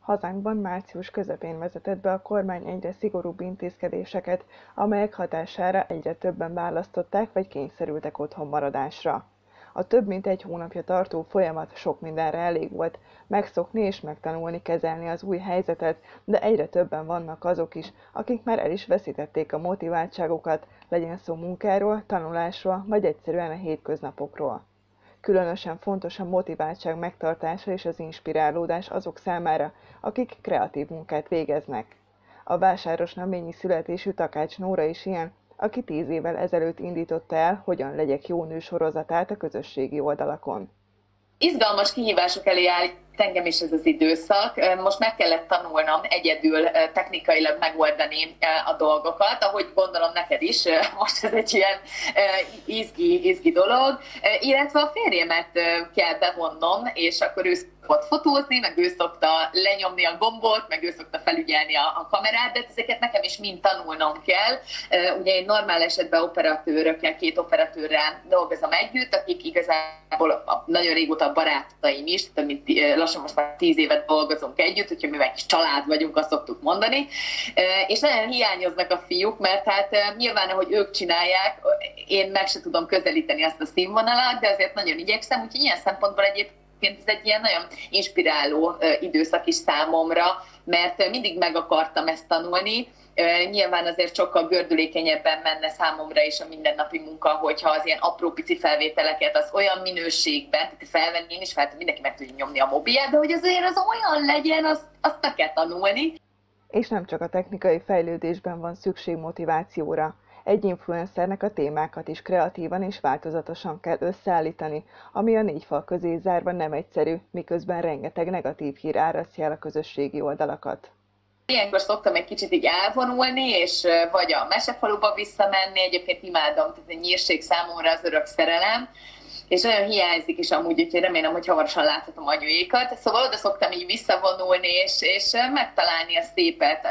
Hazánkban március közepén vezetett be a kormány egyre szigorúbb intézkedéseket, amelyek hatására egyre többen választották vagy kényszerültek otthonmaradásra. A több mint egy hónapja tartó folyamat sok mindenre elég volt, megszokni és megtanulni kezelni az új helyzetet, de egyre többen vannak azok is, akik már el is veszítették a motiváltságukat, legyen szó munkáról, tanulásról vagy egyszerűen a hétköznapokról. Különösen fontos a motiváltság megtartása és az inspirálódás azok számára, akik kreatív munkát végeznek. A vásárosnaményi születésű Takács Nóra is ilyen, aki 10 évvel ezelőtt indította el Hogyan legyek jó nő sorozatát a közösségi oldalakon. Izgalmas kihívások elé állít engem is ez az időszak. Most meg kellett tanulnom egyedül technikailag megoldani a dolgokat, ahogy gondolom neked is, most ez egy ilyen izgi dolog, illetve a férjemet kell bevonnom, és akkor ő szokott fotózni, meg ő szokta lenyomni a gombot, meg ő szokta felügyelni a kamerát, de ezeket nekem is mind tanulnom kell. Ugye én normál esetben operatőrökkel, 2 operatőrrel dolgozom együtt, akik igazából nagyon régóta barátaim is, több mint lassan most már 10 évet dolgozunk együtt, úgyhogy mi meg kis család vagyunk, azt szoktuk mondani. És nagyon hiányoznak a fiúk, mert hát nyilván, ahogy ők csinálják, én meg se tudom közelíteni azt a színvonalat, de azért nagyon igyekszem, úgyhogy ilyen szempontból egyébként ez egy ilyen nagyon inspiráló időszak is számomra, mert mindig meg akartam ezt tanulni. Nyilván azért sokkal gördülékenyebben menne számomra is a mindennapi munka, hogyha az ilyen apró pici felvételeket az olyan minőségben, tehát felvenni én is fel, mindenki meg tudja nyomni a mobilját, de hogy azért az olyan legyen, azt meg kell tanulni. És nem csak a technikai fejlődésben van szükség motivációra. Egy influencernek a témákat is kreatívan és változatosan kell összeállítani, ami a 4 fal közé zárva nem egyszerű, miközben rengeteg negatív hír árasztja el a közösségi oldalakat. Ilyenkor szoktam egy kicsit így elvonulni, és vagy a mesefaluba visszamenni, egyébként imádom, tehát a nyírség számomra az örök szerelem, és nagyon hiányzik is amúgy, úgyhogy remélem, hogy hamarosan láthatom anyuékat. Szóval oda szoktam így visszavonulni, és megtalálni a szépet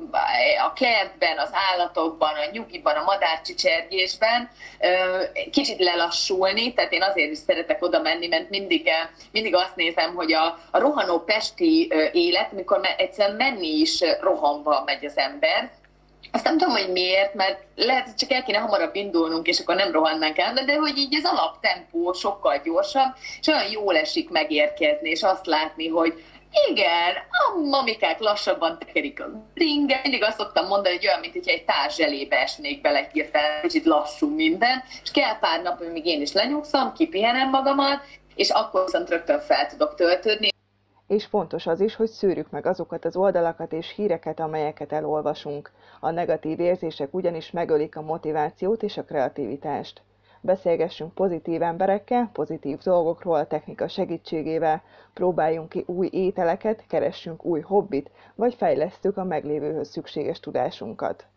a kertben, az állatokban, a nyugiban, a madárcsicsergésben, kicsit lelassulni, tehát én azért is szeretek oda menni, mert mindig azt nézem, hogy a rohanó pesti élet, amikor egyszerűen menni is rohanva megy az ember. Azt nem tudom, hogy miért, mert lehet, hogy csak el kéne hamarabb indulnunk, és akkor nem rohannánk el, de hogy így az alaptempó sokkal gyorsabb, és olyan jól esik megérkezni, és azt látni, hogy igen, a mamikák lassabban tekerik a bringet. Mindig azt szoktam mondani, hogy olyan, mint hogyha egy társ zselébe esnék bele hirtelen, kicsit lassú minden, és kell pár nap, amíg én is lenyugszom, kipihenem magamat, és akkor viszont rögtön fel tudok töltődni. És fontos az is, hogy szűrjük meg azokat az oldalakat és híreket, amelyeket elolvasunk. A negatív érzések ugyanis megölik a motivációt és a kreativitást. Beszélgessünk pozitív emberekkel, pozitív dolgokról a technika segítségével, próbáljunk ki új ételeket, keressünk új hobbit, vagy fejlesztjük a meglévőhöz szükséges tudásunkat.